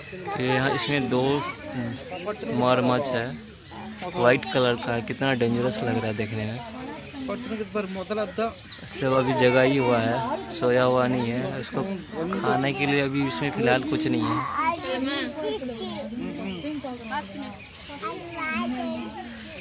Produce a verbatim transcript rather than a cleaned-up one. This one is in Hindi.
यहाँ इसमें दो मगरमच्छ है, वाइट कलर का है। कितना डेंजरस लग रहा है देखने में। सब अभी जगा ही हुआ है, सोया हुआ नहीं है। उसको खाने के लिए अभी इसमें फिलहाल कुछ नहीं है।